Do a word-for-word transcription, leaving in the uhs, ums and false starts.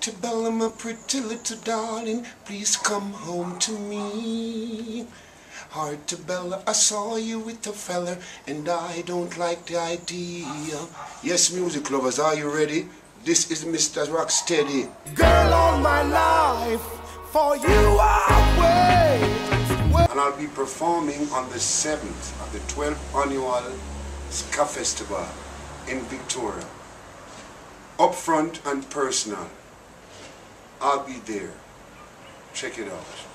Bella, my pretty little darling, please come home to me. Bella, I saw you with a fella, and I don't like the idea. Yes, music lovers, are you ready? This is Mister Rocksteady. Girl, all my life, for you I wait. And I'll be performing on the seventh of the twelfth annual Ska Festival in Victoria. Upfront and personal. I'll be there. Check it out.